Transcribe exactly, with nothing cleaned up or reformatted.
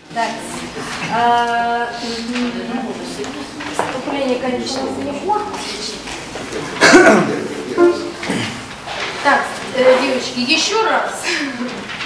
Так, а, вступление конечного звонка. Так, девочки, еще раз.